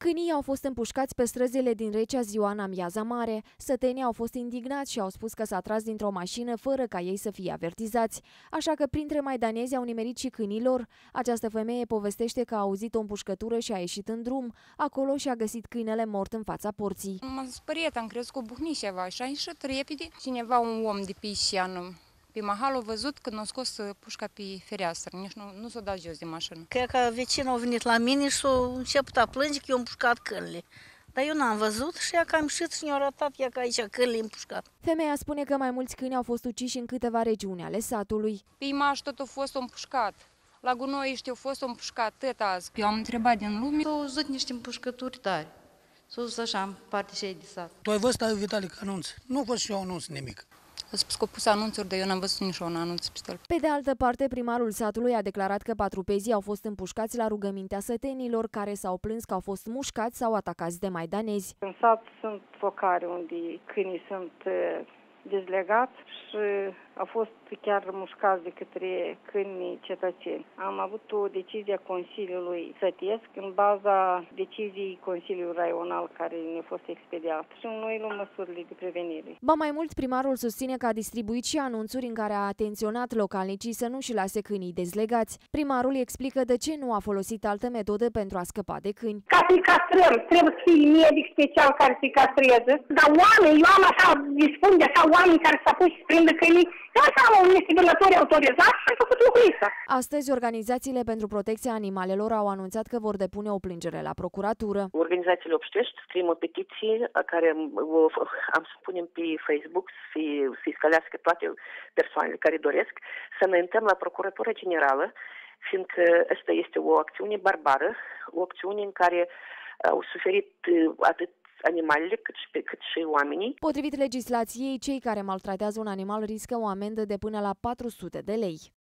Câinii au fost împușcați pe străzile din Recea ziua în amiaza mare. Sătenii au fost indignați și au spus că s-a tras dintr-o mașină fără ca ei să fie avertizați. Așa că printre maidanezi au nimerit și câinii lor. Această femeie povestește că a auzit o împușcătură și a ieșit în drum. Acolo și-a găsit câinele mort în fața porții. M-am speriat, am crezut că o bucni ceva și a ieșit repede. Cineva, un om de pe Ișian, pe mahal, a văzut când a scos pușca pe fereastră, nici nu s-a dat jos de mașină. Cred că vecinul a venit la mine și a început a plânge că eu am împușcat câinele. Dar eu n-am văzut și ea că am ieșit și ne-a arătat ea că aici câinele e împușcat. Femeia spune că mai mulți câini au fost uciși în câteva regiuni ale satului. Pe Imaș tot a fost împușcat. La Gunoiești a fost împușcat tot azi. Eu am întrebat din lume. S-au auzit niște împușcături tari. S-au dus așa în partea și de sat. Tu ai văzut, Vitalic, anunț? Nu a fost și eu anunț nimic. A spus că a pus anunțuri, dar eu n-am văzut nici un anunț pe stâlp. Pe de altă parte, primarul satului a declarat că patrupezii au fost împușcați la rugămintea sătenilor, care s-au plâns că au fost mușcați sau atacați de maidanezi. În sat sunt focare unde câinii sunt dezlegați și au fost chiar mușcați de către câinii cetățeni. Am avut o decizie a Consiliului Sătesc în baza deciziei Consiliului Raional care ne-a fost expediat și noi luăm măsurile de prevenire. Ba mai mult, primarul susține că a distribuit și anunțuri în care a atenționat localnicii să nu-și lase câinii dezlegați. Primarul explică de ce nu a folosit altă metodă pentru a scăpa de câini. Ca să-i castrăm, trebuie să fie medic special care să-i castreze, dar oameni, eu am așa, dispun de așa oameni care s-au pus să prindă câinii, eu așa am niște vânători autorizați și am făcut lucrul ăsta. Astăzi, organizațiile pentru protecția animalelor au anunțat că vor depune o plângere la procuratură. Organizațiile obștești scriem o petiție care am să punem pe Facebook să-i scălească toate persoanele care doresc să înaintăm la Procuratura Generală, fiindcă asta este o acțiune barbară, o acțiune în care au suferit atât animalele cât și oamenii. Potrivit legislației, cei care maltratează un animal riscă o amendă de până la 400 de lei.